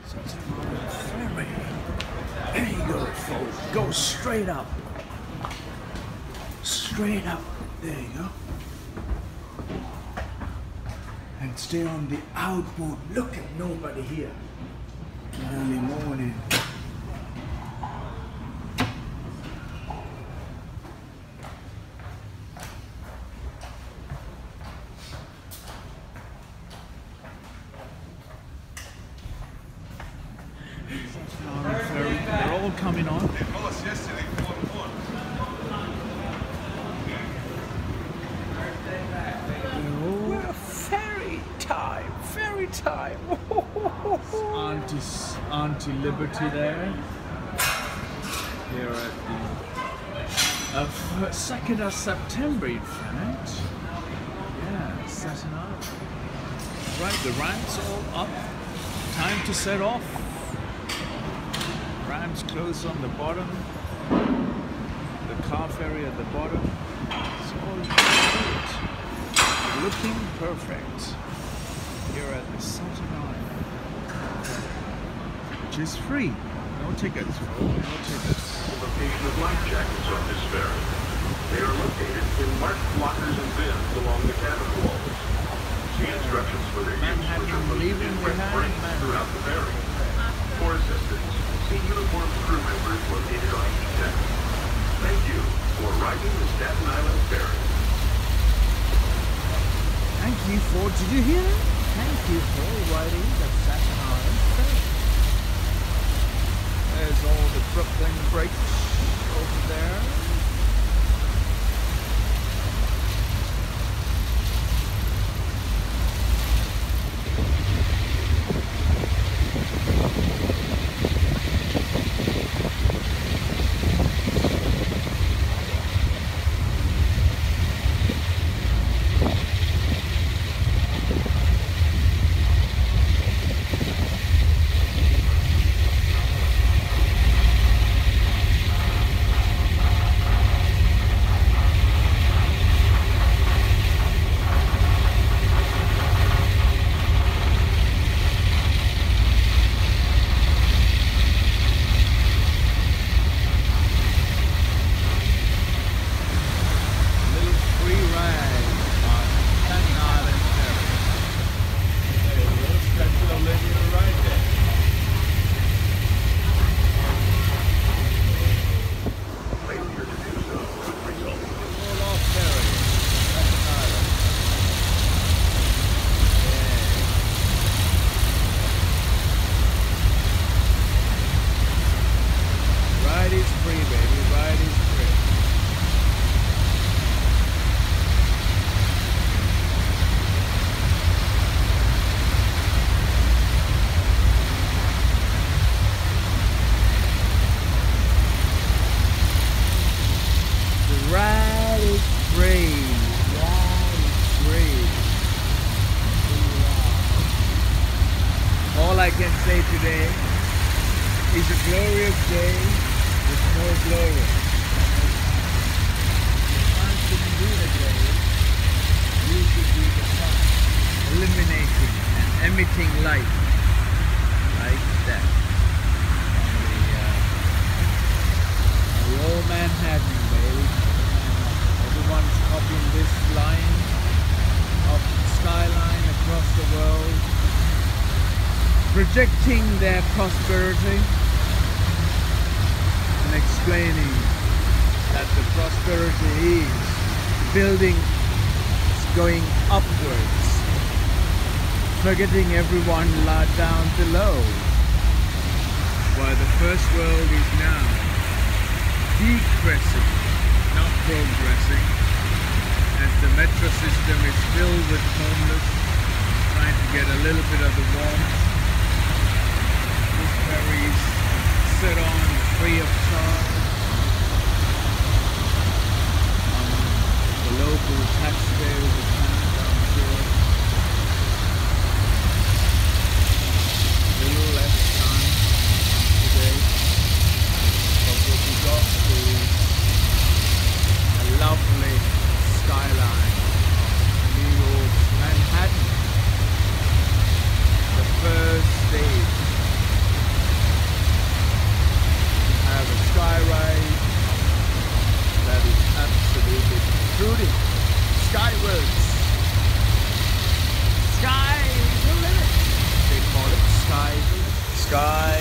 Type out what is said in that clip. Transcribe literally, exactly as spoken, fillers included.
Ferry. There you go, folks. Go straight up. Straight up. There you go. And stay on the outboard. Look at nobody here. Early morning. They're all coming on. Oh, ferry time, ferry time. Auntie, Auntie Liberty there. Here at the uh, second of September, in fact. Yeah, Staten Island. Right, the ramps all up. Time to set off. Ramps close on the bottom. The car ferry at the bottom. It's all good. Looking perfect. Here at the Staten Island, which is free. No tickets, folks. No tickets. The location of life jackets on this ferry. They are located in marked lockers and bins along the cabin walls. See instructions for their use, which are posted in red frames throughout the ferry. For assistance, see uniformed crew members located on each deck. Thank you for riding the Staten Island Ferry. Thank you for, did you hear that? Thank you for riding the Staten Island Ferry. There's all the Brooklyn brakes over there. I can say today is a glorious day with no glory. The sun shouldn't be the glory. You should be the sun, illuminating and emitting light like that. On the, uh, the old Manhattan, baby. Everyone's copying this line of skyline across the world, projecting their prosperity and explaining that the prosperity is building, going upwards, forgetting everyone down below, while the first world is now decreasing, not progressing, as the metro system is filled with homeless trying to get a little bit of the warmth. Ferries set on free of charge on the local taxpayers' account, I'm sure. A little less time today, but what we got is a lovely skyline of New York's Manhattan. The first stage protruding skywards. Sky is the limit. They call it sky is the limit. Sky